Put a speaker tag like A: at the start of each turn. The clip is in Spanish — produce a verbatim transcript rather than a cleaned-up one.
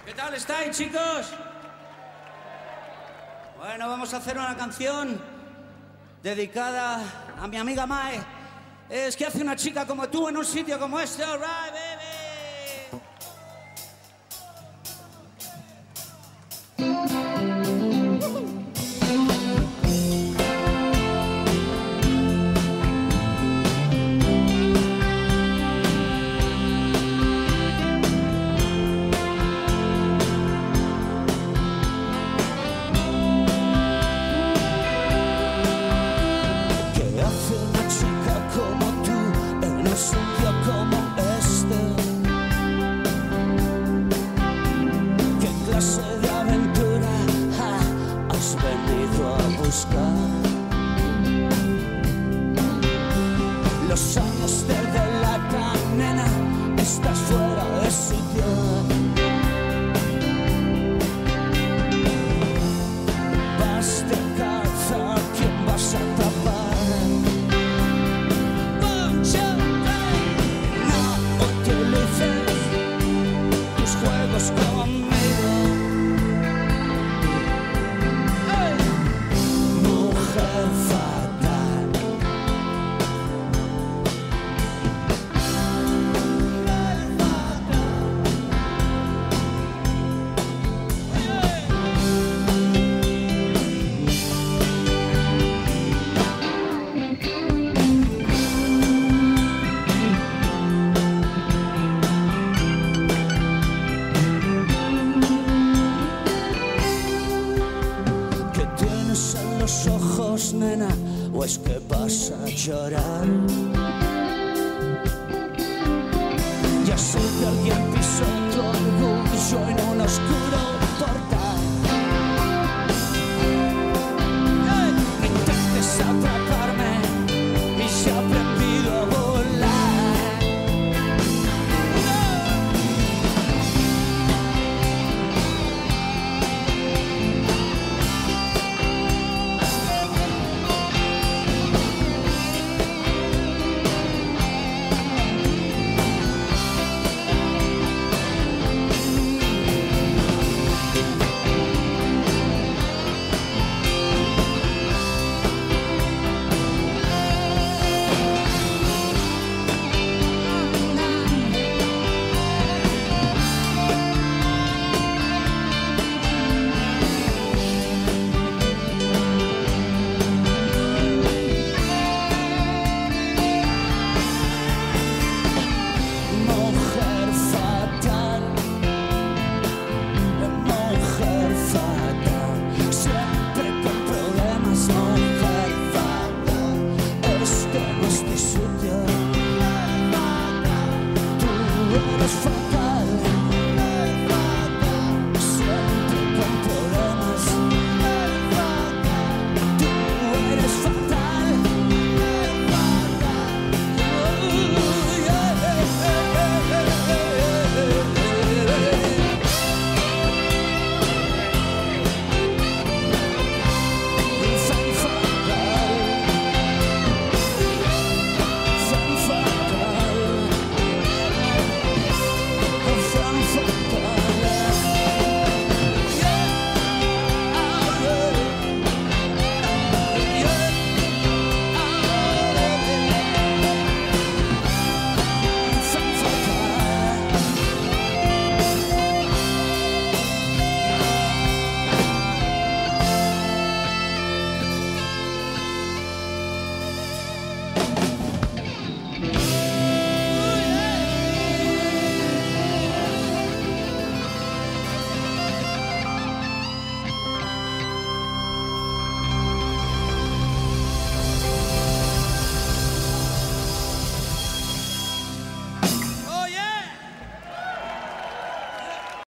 A: ¿Qué tal estáis, chicos? Bueno, vamos a hacer una canción dedicada a mi amiga Mae. Es que hace una chica como tú en un sitio como este, all right, baby. Los años te delatan, nena, estás fuera de sitio. Vas de caza, ¿a quién vas a tapar? No utilices tus juegos conmigo. Hey. Mujer fatal. ¿Qué tienes en los ojos, nena? ¿O es que vas a llorar?